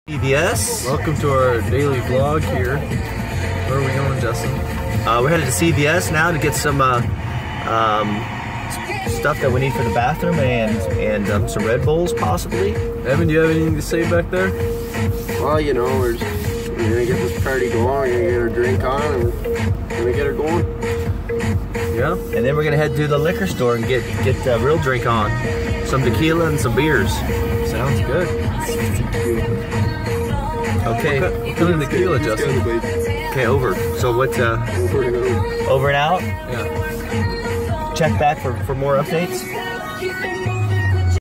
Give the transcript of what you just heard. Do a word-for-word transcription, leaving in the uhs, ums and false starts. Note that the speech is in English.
C V S. Welcome to our daily vlog here. Where are we going, Justin? Uh, we're headed to C V S now to get some uh, um, stuff that we need for the bathroom and and um, some Red Bulls possibly. Evan, do you have anything to say back there? Well, you know, we're, just, we're gonna get this party going. We're gonna get our drink on, and we're gonna get her going. Yeah. And then we're gonna head to the liquor store and get get a real drink on, some tequila and some beers. Sounds good. Okay. What kind of tequila, Justin? Okay, over. So what? Uh, Over and out. over and out. Yeah. Check back for for more updates.